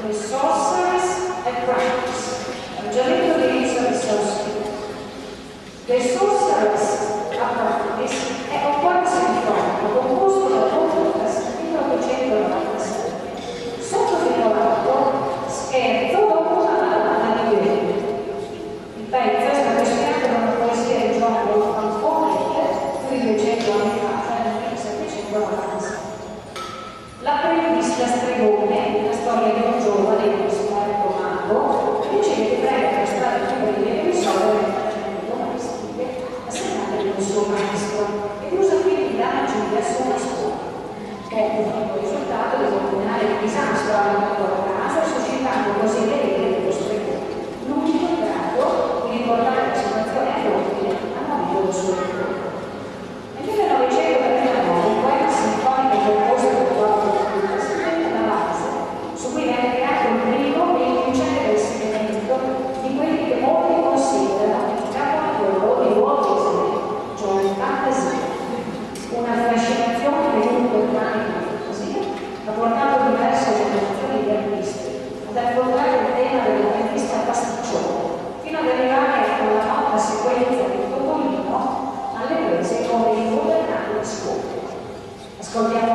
The Sorceress Apprentice, Angelico di Elisa Wissowski. The Sorceress Apprentice è un quarto sinfonico composto da Wolfgang nel 1897, sottotitolato Scherzo dopo una ballata di Goethe. Il pezzo è stato ispirato da una poesia di Johann Wolfgang von Goethe più di 200 anni fa, nel 1796. L'apprendista stregone, la storia di un giovane che si chiama mago, riceve prega per stare più breve e risolvere le faccende domestiche assegnate dal suo maestro ed usa quindi la magia su una scuola, con il risultato di combinare il disastro alla loro casa, suscitando così le idee dello stregone. L'unico in grado di riportare la situazione all'ordine a modo del suo lavoro. Nel 1939 un poema sinfonico composto da quattro su cui viene creato il primo e vincente insediamento di quelli che molti considerano il capolavoro di Walt Disney, cioè fantasia. Una fascinazione che dunque rimane in fantasia ha portato diverse generazioni di artisti ad affrontare il tema dell'artista pasticcione, fino ad arrivare alla nota sequenza di Topolino alle prese con il governante di scopo. Ascoltiamo